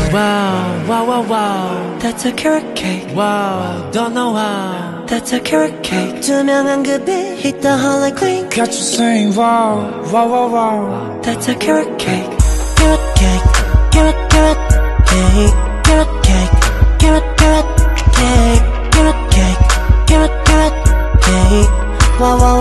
Wow, wow, wow, wow. That's a carrot cake. Wow, don't know how. That's a carrot cake. 투명한 그 빛, hit the hollow clean. Got you saying wow, wow, wow, wow. That's a carrot cake. Carrot cake, carrot, carrot cake. Carrot cake, carrot, carrot cake. Carrot cake, carrot, carrot cake. Wow, wow,